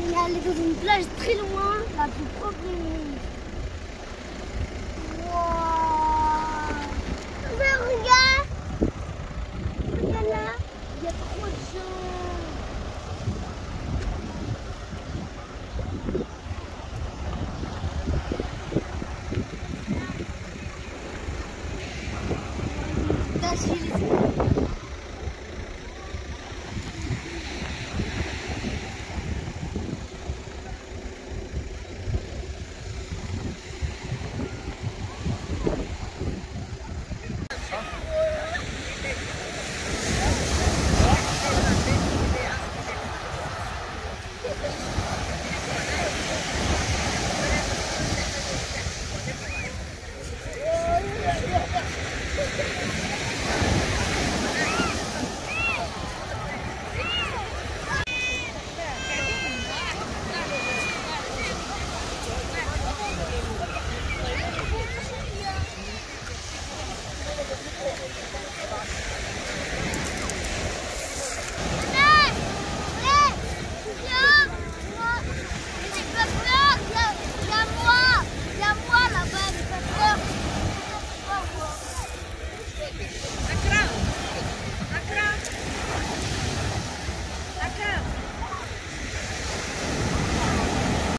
est allé dans une plage très loin, la plus propre du monde. Wow. Mais regarde là, il y a trop de gens.